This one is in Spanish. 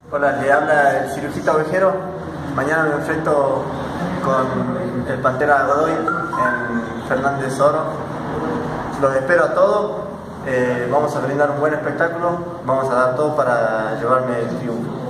Hola, le habla el cirujista ovejero. Mañana me enfrento con el Pantera Godoy en Fernández Oro. Los espero a todos. Vamos a brindar un buen espectáculo. Vamos a dar todo para llevarme el triunfo.